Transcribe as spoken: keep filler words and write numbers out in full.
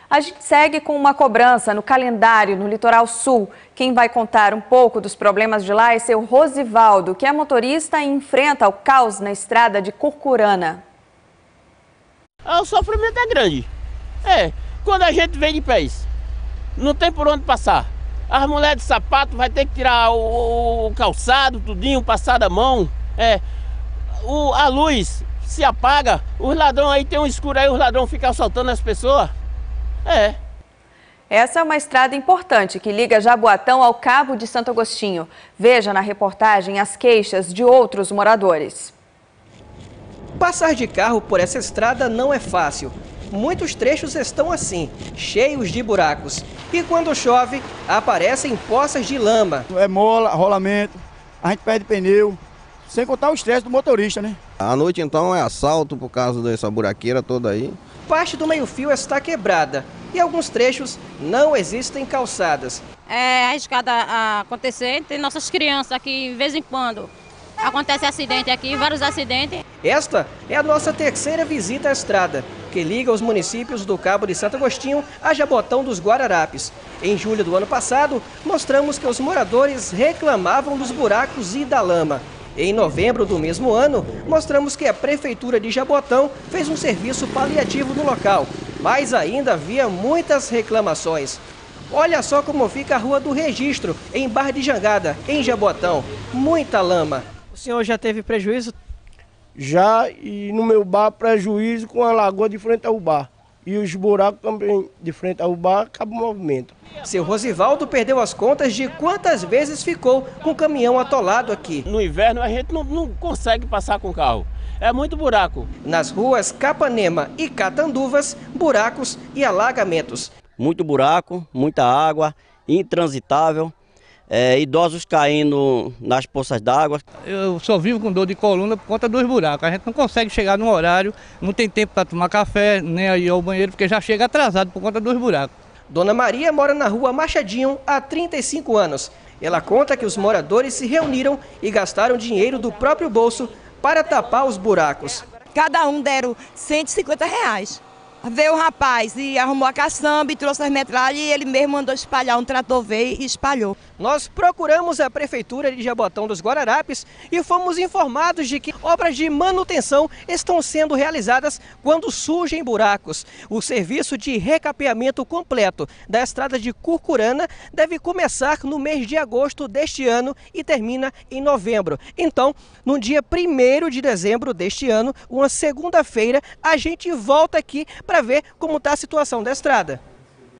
A gente segue com uma cobrança no calendário no Litoral Sul. Quem vai contar um pouco dos problemas de lá é seu Rosivaldo, que é motorista e enfrenta o caos na estrada de Curcurana. O sofrimento é grande. É, quando a gente vem de pés, não tem por onde passar. As mulheres de sapato vai ter que tirar o, o calçado, tudinho, passar da mão. É, o, a luz se apaga, os ladrões aí tem um escuro aí, os ladrões ficam assaltando as pessoas. É. Essa é uma estrada importante que liga Jaboatão ao Cabo de Santo Agostinho. Veja na reportagem as queixas de outros moradores. Passar de carro por essa estrada não é fácil. Muitos trechos estão assim, cheios de buracos. E quando chove, aparecem poças de lama. É mola, rolamento, a gente perde pneu, sem contar o estresse do motorista, né? À noite então é assalto por causa dessa buraqueira toda aí. Parte do meio-fio está quebrada e alguns trechos não existem calçadas. É arriscado a acontecer, tem nossas crianças aqui, de vez em quando acontece acidente aqui, vários acidentes. Esta é a nossa terceira visita à estrada, que liga os municípios do Cabo de Santo Agostinho a Jabotão dos Guararapes. Em julho do ano passado, mostramos que os moradores reclamavam dos buracos e da lama. Em novembro do mesmo ano, mostramos que a Prefeitura de Jabotão fez um serviço paliativo no local, mas ainda havia muitas reclamações. Olha só como fica a Rua do Registro, em Barra de Jangada, em Jabotão. Muita lama. O senhor já teve prejuízo? Já, e no meu bar, prejuízo com a lagoa de frente ao bar. E os buracos também de frente ao bar, acaba o movimento. Seu Rosivaldo perdeu as contas de quantas vezes ficou com o caminhão atolado aqui. No inverno a gente não, não consegue passar com o carro, é muito buraco. Nas ruas Capanema e Catanduvas, buracos e alagamentos. Muito buraco, muita água, intransitável. É, idosos caindo nas poças d'água. Eu só vivo com dor de coluna por conta dos buracos. A gente não consegue chegar no horário, não tem tempo para tomar café, nem ir ao banheiro, porque já chega atrasado por conta dos buracos. Dona Maria mora na rua Machadinho há trinta e cinco anos. Ela conta que os moradores se reuniram e gastaram dinheiro do próprio bolso para tapar os buracos. Cada um deram cento e cinquenta reais. Veio o rapaz e arrumou a caçamba e trouxe as metralhas e ele mesmo mandou espalhar, um trator veio e espalhou. Nós procuramos a Prefeitura de Jabotão dos Guararapes e fomos informados de que obras de manutenção estão sendo realizadas quando surgem buracos. O serviço de recapeamento completo da estrada de Curcurana deve começar no mês de agosto deste ano e termina em novembro. Então, no dia primeiro de dezembro deste ano, uma segunda-feira, a gente volta aqui para para ver como está a situação da estrada.